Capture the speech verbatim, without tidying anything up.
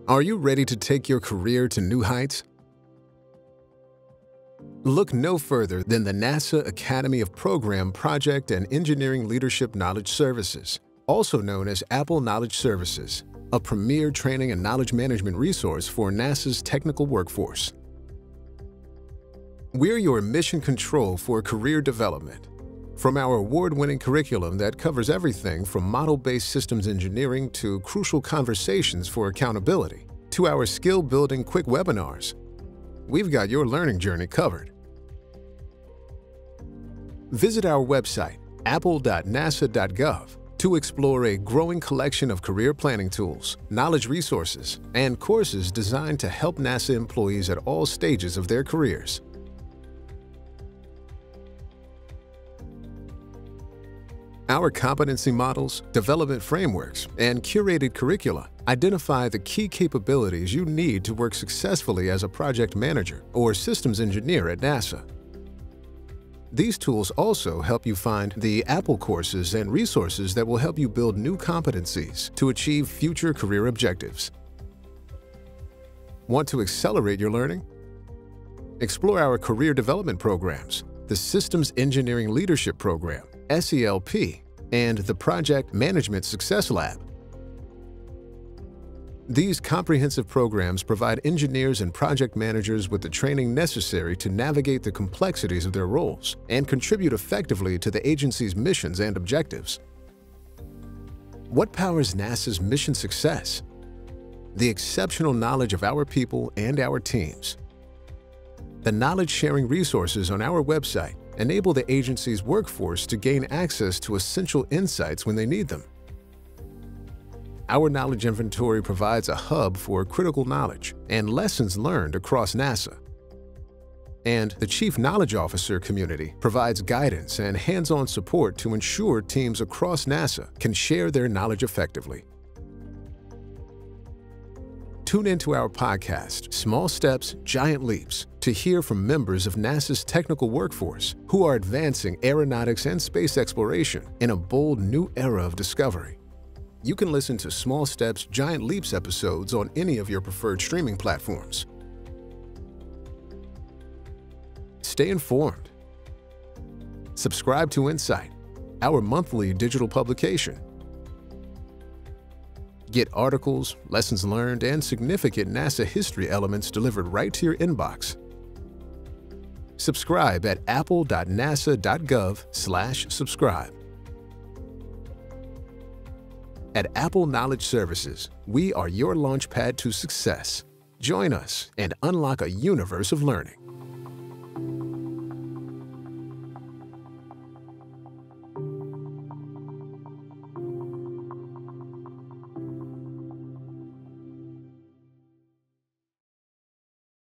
Are you ready to take your career to new heights? Look no further than the NASA Academy of Program, Project, and Engineering Leadership Knowledge Services, also known as APPEL Knowledge Services, a premier training and knowledge management resource for NASA's technical workforce. We're your mission control for career development. From our award-winning curriculum that covers everything from model-based systems engineering to crucial conversations for accountability, to our skill-building quick webinars, we've got your learning journey covered. Visit our website, apple dot nasa dot gov, to explore a growing collection of career planning tools, knowledge resources, and courses designed to help NASA employees at all stages of their careers. Our competency models, development frameworks, and curated curricula identify the key capabilities you need to work successfully as a project manager or systems engineer at NASA. These tools also help you find the APPEL courses and resources that will help you build new competencies to achieve future career objectives. Want to accelerate your learning? Explore our career development programs, the Systems Engineering Leadership Program, S E L P, and the Project Management Success Lab. These comprehensive programs provide engineers and project managers with the training necessary to navigate the complexities of their roles and contribute effectively to the agency's missions and objectives. What powers NASA's mission success? The exceptional knowledge of our people and our teams. The knowledge-sharing resources on our website enable the agency's workforce to gain access to essential insights when they need them. Our knowledge inventory provides a hub for critical knowledge and lessons learned across NASA. And the Chief Knowledge Officer community provides guidance and hands-on support to ensure teams across NASA can share their knowledge effectively. Tune into our podcast, Small Steps, Giant Leaps, to hear from members of NASA's technical workforce who are advancing aeronautics and space exploration in a bold new era of discovery. You can listen to Small Steps, Giant Leaps episodes on any of your preferred streaming platforms. Stay informed. Subscribe to Insight, our monthly digital publication. Get articles, lessons learned, and significant NASA history elements delivered right to your inbox. Subscribe at apple dot nasa dot gov slash subscribe. At APPEL Knowledge Services, we are your launchpad to success. Join us and unlock a universe of learning.